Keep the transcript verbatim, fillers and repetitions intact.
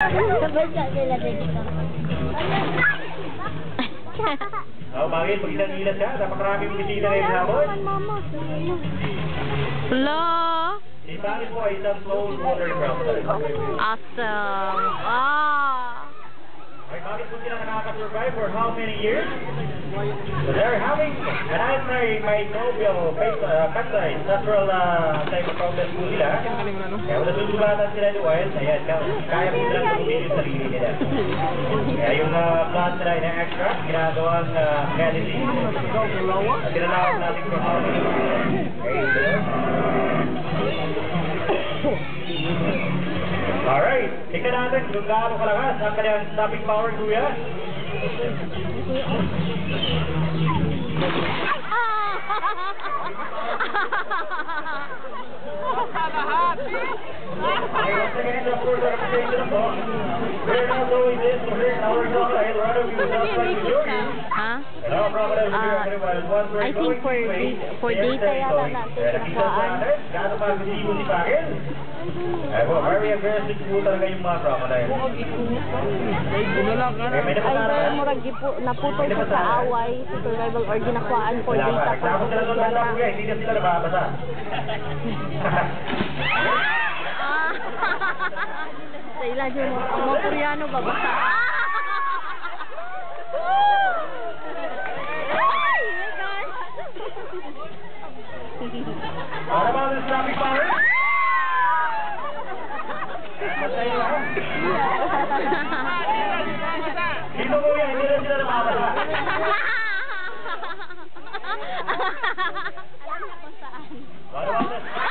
Nabasa sila dito. Oh, Pangil, pag ilan-ilan ka, napakaraming bisita ngayong hapon. Hello. Si Pangil po ay isang saltwater crocodile. Awesome. Ah. Ay, bakit po sila nakaka-survive for how many years? So they're having an antimicrobial peptide, natural uh, type of problem po nila. Kaya wala susugatan sila ni Wild, ayan, kaya po silang tumulin yung sarili nila. Kaya yung uh, blood nila na extract, ginagawang uh, medicine. At tinanawag natin for how many years. Okay, alright, tingnan natin kung gaano kalakas ang kanyang stopping power, kuya. Okay, once again, of course, our reputation of box. We're not doing this to hurt our crocodile, rather we would not like to show you. Huh? And our crocodile will be very wild. Once we're I think going for this way, for they're data yata going. natin Kaya nakita po nakaan. natin, gaano pa agresibo si Pangil. Ay po, very aggressive po talaga yung mga crocodile. Eh, may Either napasara. murag gipu naputol sa kaaway sa survival or ginakuan for Wala pa. data Nagsama sila doon banda po purposes guys, hindi na sila nababasa. Ah. Sa ilan yung ang mga Koreano babasa. Ay, my God. Para ba ang stopping power? Matay lang. Dito po yan, hindi na sila nababasa. Para ba ang